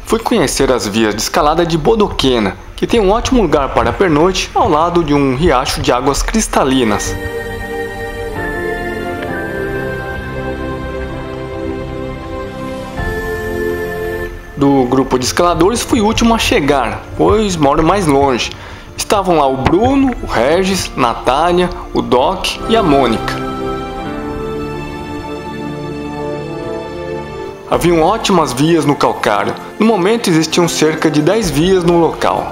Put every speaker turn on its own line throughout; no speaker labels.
Fui conhecer as vias de escalada de Bodoquena, que tem um ótimo lugar para pernoite ao lado de um riacho de águas cristalinas. Do grupo de escaladores fui o último a chegar, pois moro mais longe. Estavam lá o Bruno, o Regis, Natália, o Doc e a Mônica. Haviam ótimas vias no calcário. No momento existiam cerca de 10 vias no local.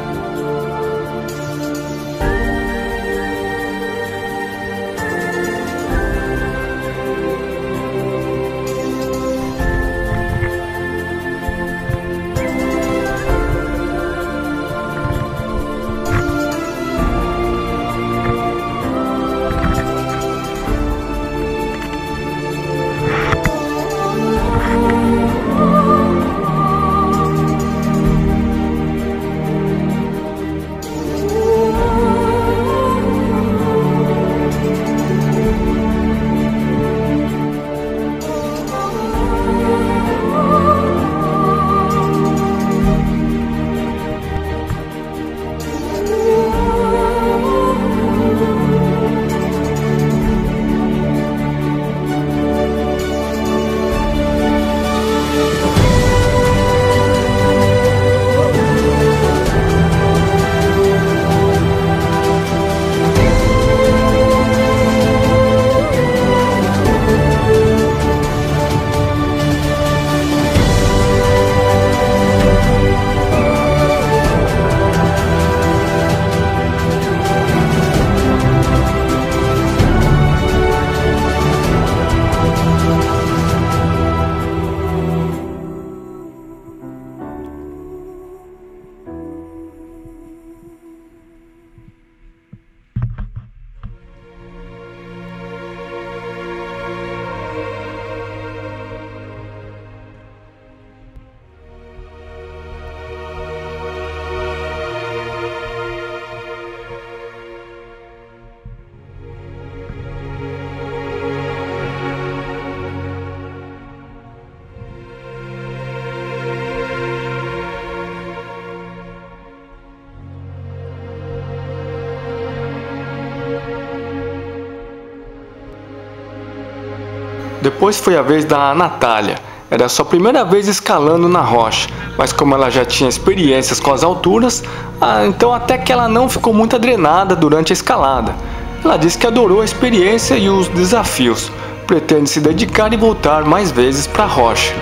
Depois foi a vez da Natália. Era a sua primeira vez escalando na rocha, mas como ela já tinha experiências com as alturas, então até que ela não ficou muito adrenada durante a escalada. Ela disse que adorou a experiência e os desafios, pretende se dedicar e voltar mais vezes para a rocha.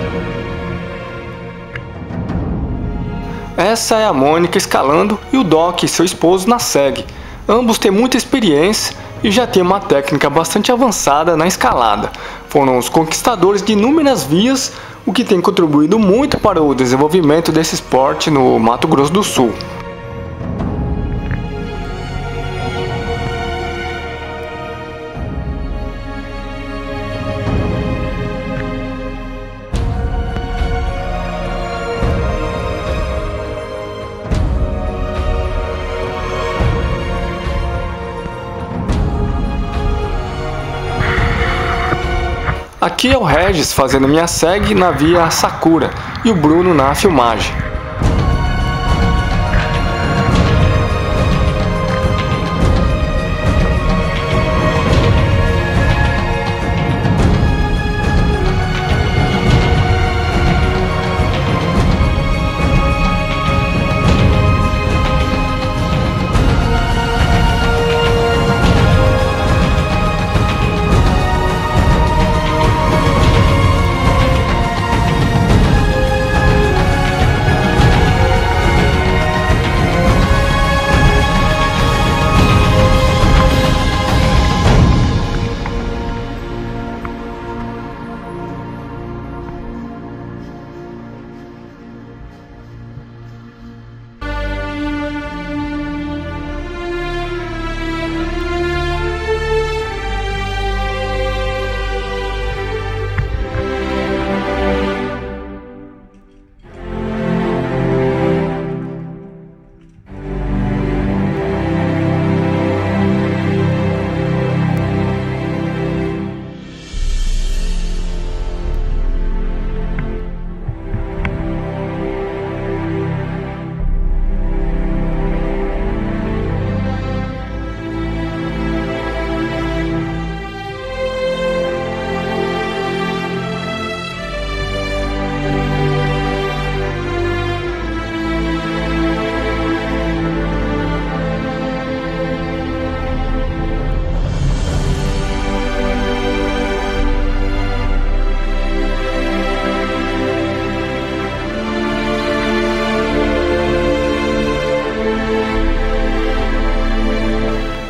Essa é a Mônica escalando e o Doc, seu esposo, na segue. Ambos têm muita experiência e já têm uma técnica bastante avançada na escalada. Foram os conquistadores de inúmeras vias, o que tem contribuído muito para o desenvolvimento desse esporte no Mato Grosso do Sul. Aqui é o Regis fazendo minha segue na via Sakura e o Bruno na filmagem.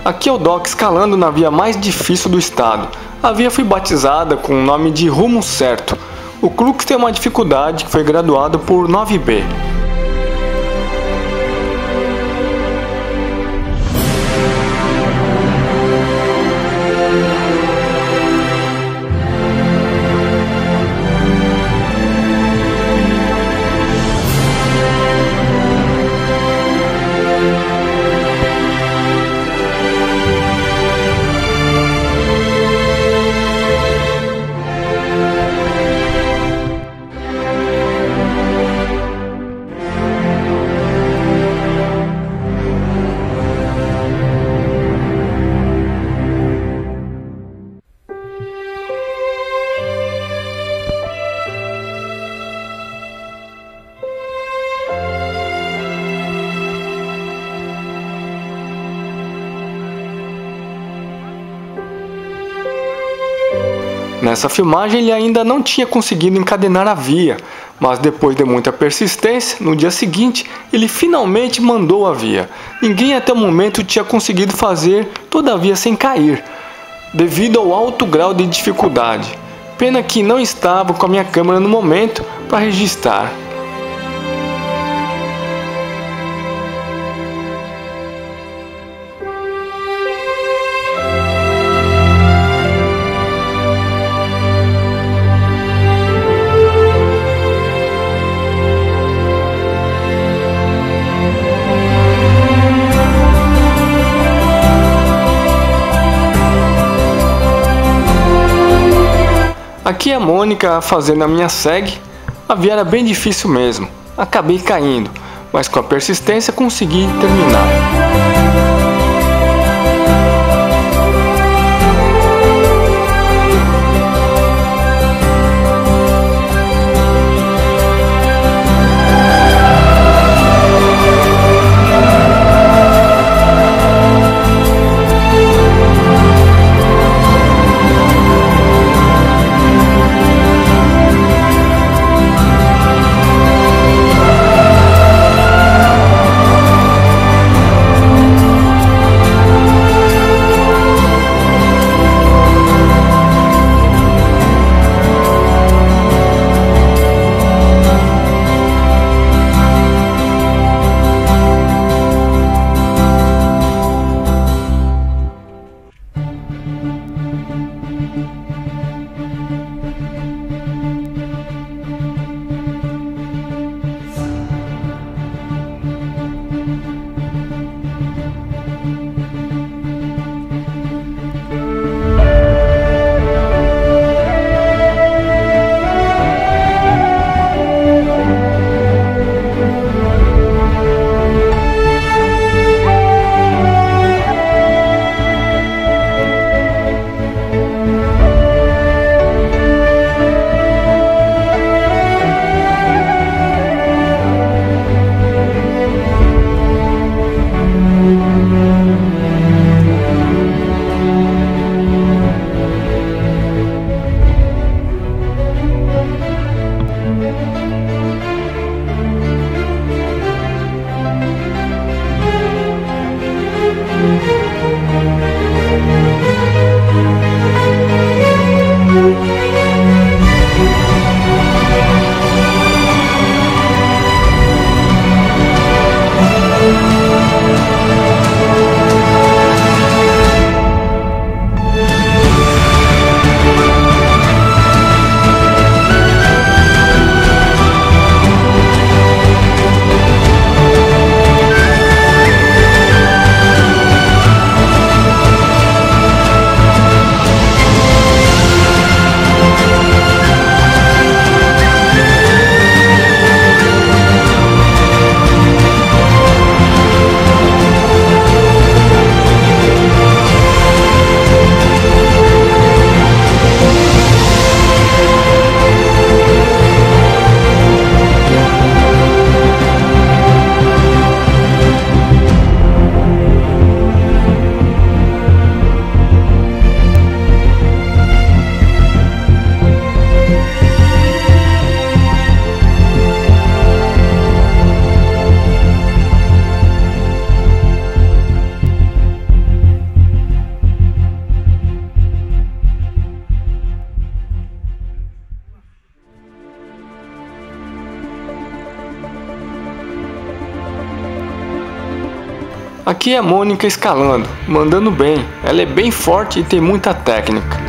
Aqui é o Doc escalando na via mais difícil do estado. A via foi batizada com o nome de Rumo Certo. O Klux tem uma dificuldade que foi graduado por 9B. Nessa filmagem ele ainda não tinha conseguido encadenar a via, mas depois de muita persistência, no dia seguinte ele finalmente mandou a via. Ninguém até o momento tinha conseguido fazer toda a via sem cair, devido ao alto grau de dificuldade. Pena que não estava com a minha câmera no momento para registrar. Aqui é a Mônica fazendo a minha SEG. A via era bem difícil mesmo. Acabei caindo, mas com a persistência consegui terminar. Aqui é a Mônica escalando, mandando bem. Ela é bem forte e tem muita técnica.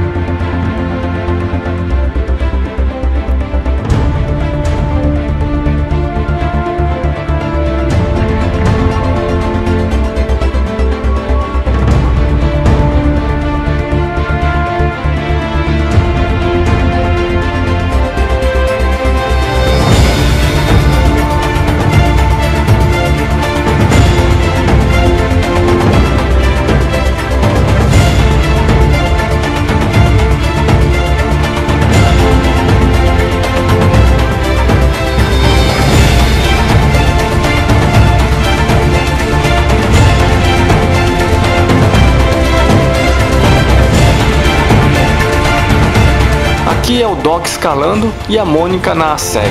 Aqui é o Doc escalando e a Mônica na segue.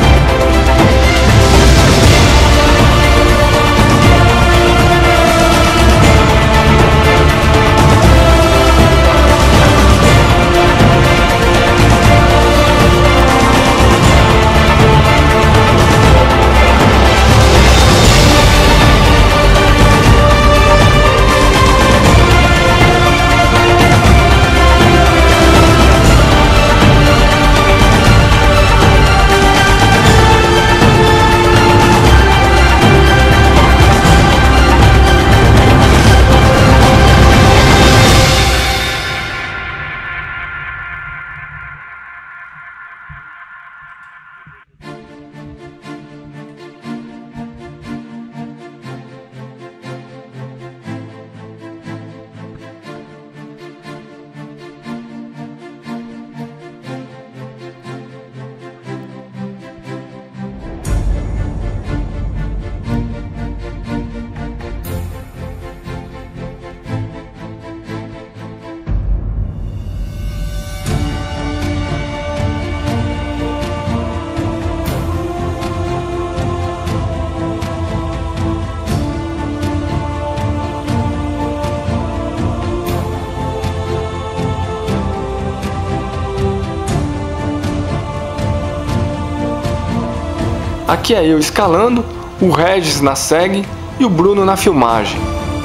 Aqui é eu escalando, o Regis na segue e o Bruno na filmagem.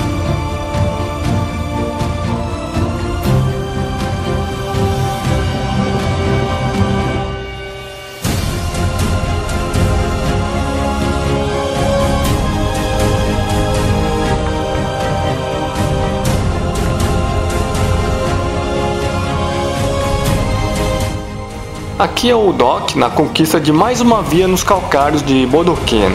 Aqui é o Doc na conquista de mais uma via nos calcários de Bodoquena.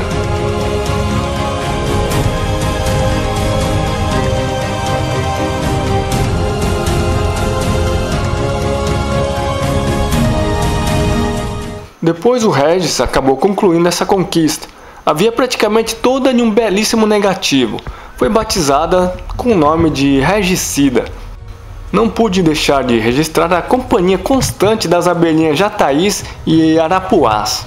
Depois o Regis acabou concluindo essa conquista. A via praticamente toda em um belíssimo negativo. Foi batizada com o nome de Regicida. Não pude deixar de registrar a companhia constante das abelhinhas jataís e arapuás.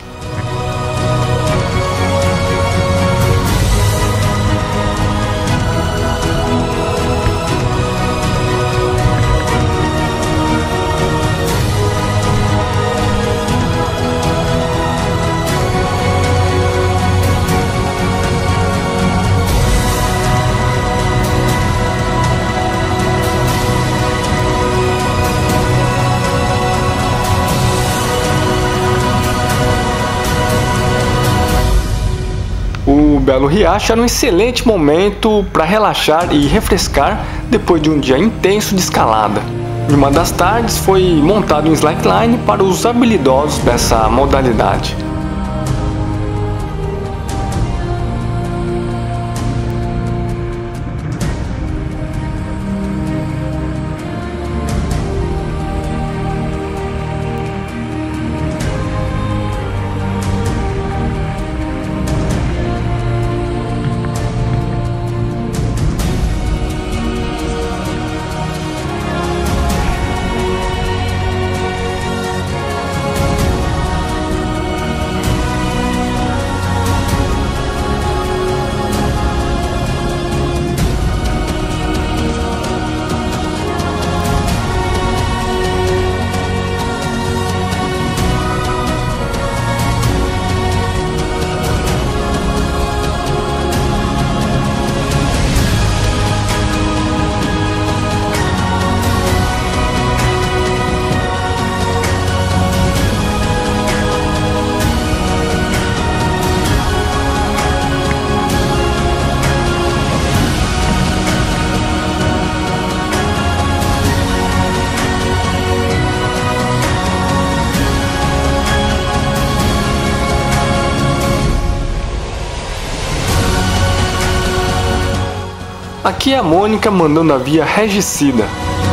O Belo Riacho era um excelente momento para relaxar e refrescar depois de um dia intenso de escalada. Em uma das tardes foi montado um slackline para os habilidosos dessa modalidade. Aqui é a Mônica mandando a via regicida.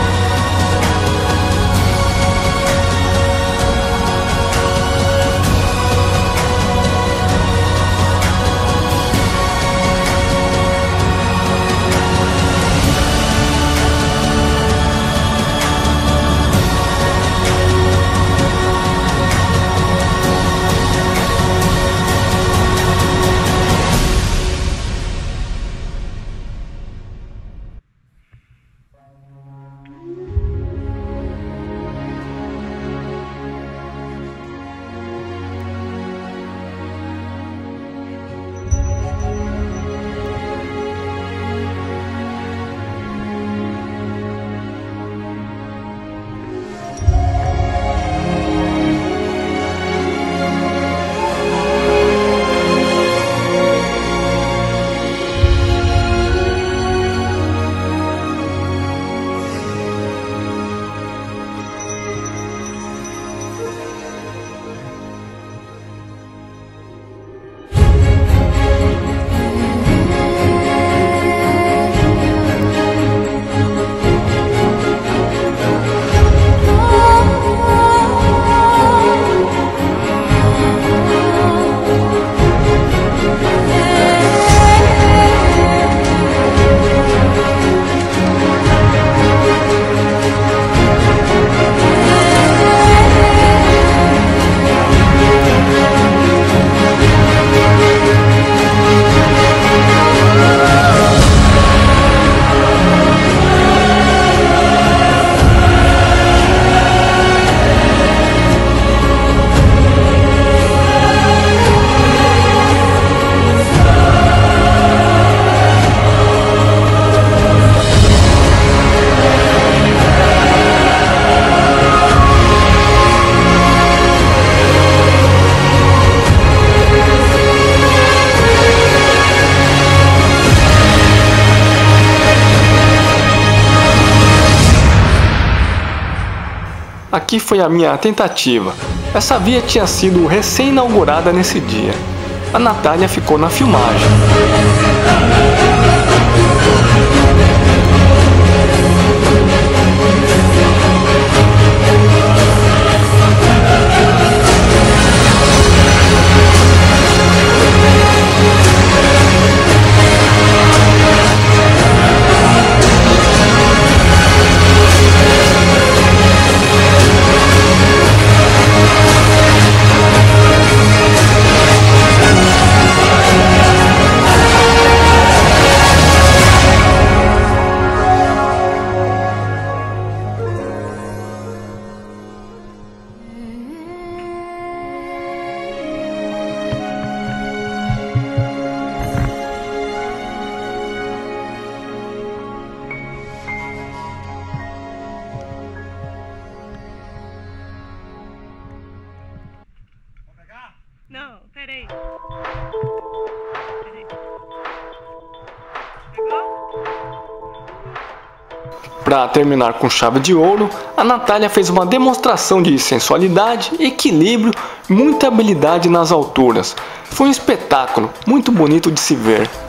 Aqui foi a minha tentativa. Essa via tinha sido recém-inaugurada nesse dia. A Natália ficou na filmagem.
Não, peraí. Pegou?
Para terminar com chave de ouro, a Natália fez uma demonstração de sensualidade, equilíbrio e muita habilidade nas alturas. Foi um espetáculo, muito bonito de se ver.